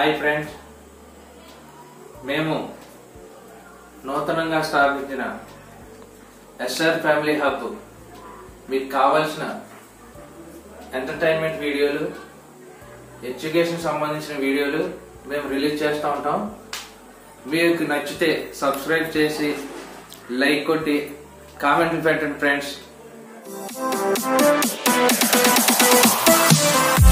Hi friends, మేము నూతనంగా స్థాపించిన ఎస్ఆర్ ఫ్యామిలీ హబ్ మీకు కావాల్సిన ఎంటర్టైన్మెంట్ వీడియోలు, ఎడ్యుకేషన్ సంబంధించిన వీడియోలు మేము రిలీజ్ చేస్తూ ఉంటాం. మీకు నచ్చితే సబ్స్క్రైబ్ చేసి లైక్ కొట్టి కామెంట్లు పెట్టండి ఫ్రెండ్స్.